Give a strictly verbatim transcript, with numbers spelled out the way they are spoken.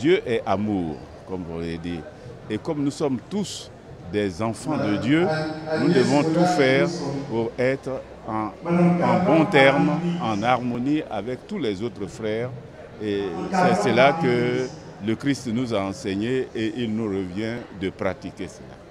Dieu est amour, comme vous l'avez dit. Et comme nous sommes tous des enfants de Dieu, nous devons tout faire pour être en, en bon terme, en harmonie avec tous les autres frères. Et c'est cela que le Christ nous a enseigné et il nous revient de pratiquer cela.